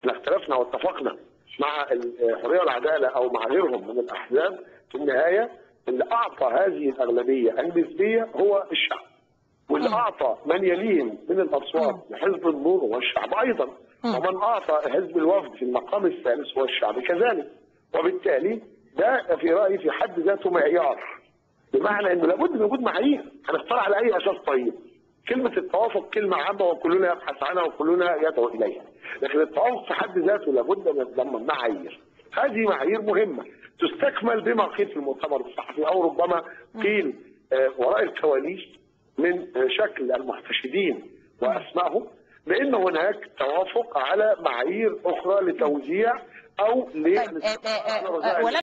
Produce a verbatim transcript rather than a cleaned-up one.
احنا اختلفنا واتفقنا مع الحريه والعداله او مع غيرهم من الاحزاب، في النهايه اللي اعطى هذه الاغلبيه النسبيه هو الشعب، واللي اعطى من يليهم من الاصوات لحزب النور هو الشعب ايضا، ومن اعطى حزب الوفد في المقام الثالث هو الشعب كذلك. وبالتالي ده في رايي في حد ذاته معيار، بمعنى انه لابد من وجود معايير. هنختار على اي اساس؟ طيب كلمه التوافق كلمه عامه وكلنا يبحث عنها وكلنا يدعو اليها، لكن التوافق في حد ذاته لابد من معايير. هذه معايير مهمه تستكمل بما قيل في المؤتمر الصحفي او ربما قيل وراء الكواليس من شكل المحتشدين واسمائهم، بان هناك توافق على معايير اخرى لتوزيع او ل